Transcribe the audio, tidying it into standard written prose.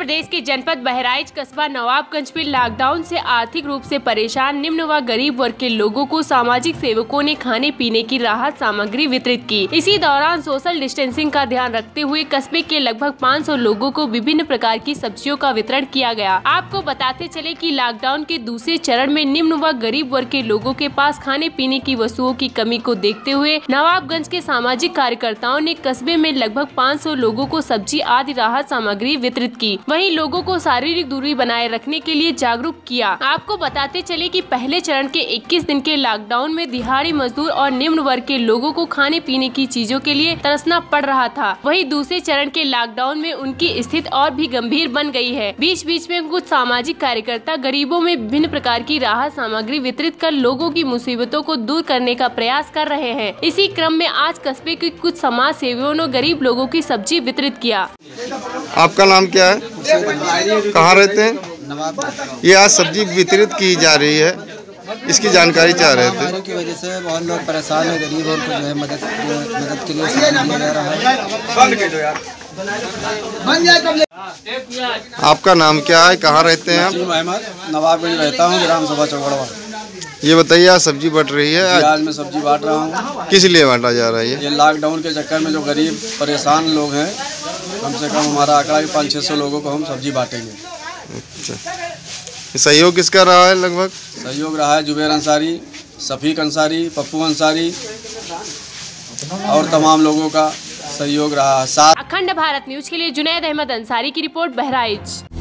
प्रदेश के जनपद बहराइच कस्बा नवाबगंज में लॉकडाउन से आर्थिक रूप से परेशान निम्न व गरीब वर्ग के लोगों को सामाजिक सेवकों ने खाने पीने की राहत सामग्री वितरित की। इसी दौरान सोशल डिस्टेंसिंग का ध्यान रखते हुए कस्बे के लगभग 500 लोगों को विभिन्न प्रकार की सब्जियों का वितरण किया गया। आपको बताते चले कि लॉकडाउन के दूसरे चरण में निम्न व गरीब वर्ग के लोगों के पास खाने पीने की वस्तुओं की कमी को देखते हुए नवाबगंज के सामाजिक कार्यकर्ताओं ने कस्बे में लगभग 500 लोगों को सब्जी आदि राहत सामग्री वितरित की। वहीं लोगों को शारीरिक दूरी बनाए रखने के लिए जागरूक किया। आपको बताते चले कि पहले चरण के 21 दिन के लॉकडाउन में दिहाड़ी मजदूर और निम्न वर्ग के लोगों को खाने पीने की चीजों के लिए तरसना पड़ रहा था। वहीं दूसरे चरण के लॉकडाउन में उनकी स्थिति और भी गंभीर बन गई है। बीच बीच में कुछ सामाजिक कार्यकर्ता गरीबों में विभिन्न प्रकार की राहत सामग्री वितरित कर लोगों की मुसीबतों को दूर करने का प्रयास कर रहे हैं। इसी क्रम में आज कस्बे के कुछ समाज सेवियों ने गरीब लोगों की सब्जी वितरित किया। आपका नाम क्या है? कहाँ रहते हैं? ये आज सब्जी वितरित की जा रही है, इसकी जानकारी चाह रहे थे। की वजह से बहुत लोग परेशान है, गरीब और जो है मदद के लिए दिया जा रहा है। आपका नाम क्या है? कहाँ रहते हैं आप? नवाबगंज रहता हूँ, ग्राम सभा चौगड़वा। ये बताइए, आज सब्जी बट रही है? आज मैं सब्जी बांट रहा हूँ। किस लिए बांटा जा रहा है? ये लॉकडाउन के चक्कर में जो गरीब परेशान लोग हैं, कम से कम हमारा आंकड़ा 500-600 लोगों को हम सब्जी बांटेंगे। अच्छा, सहयोग किसका रहा है? लगभग सहयोग रहा है जुबेर अंसारी, शफीक अंसारी, पप्पू अंसारी और तमाम लोगों का सहयोग रहा है। अखंड भारत न्यूज के लिए जुनैद अहमद अंसारी की रिपोर्ट, बहराइच।